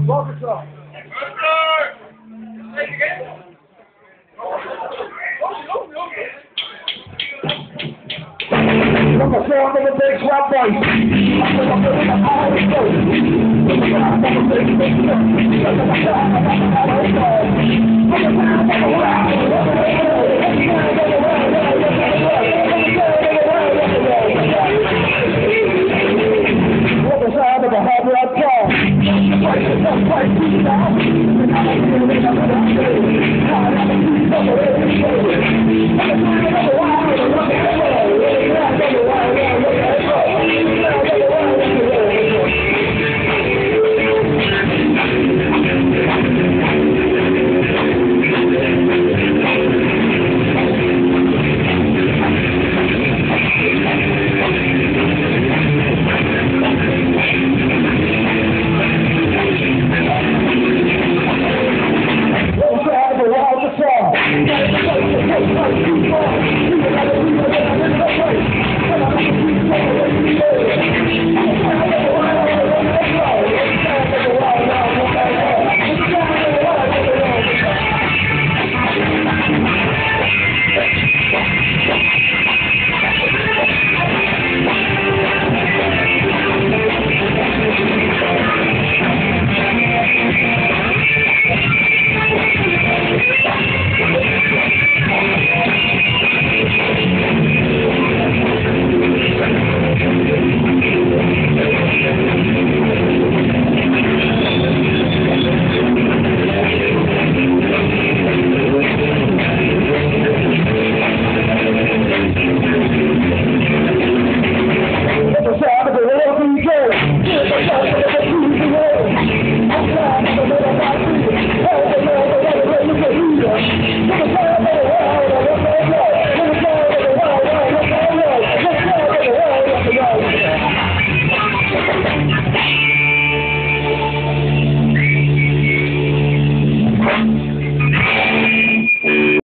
I'm a sound of a big swap voice. I'm feeling my power is close. I'm a sound of a big swap voice. I'm a sound of a big swap voice. I'm a sound of a hard rock car. The price is not quite too down. And I'm a feeling I'm a big swap voice. I'm a sound of a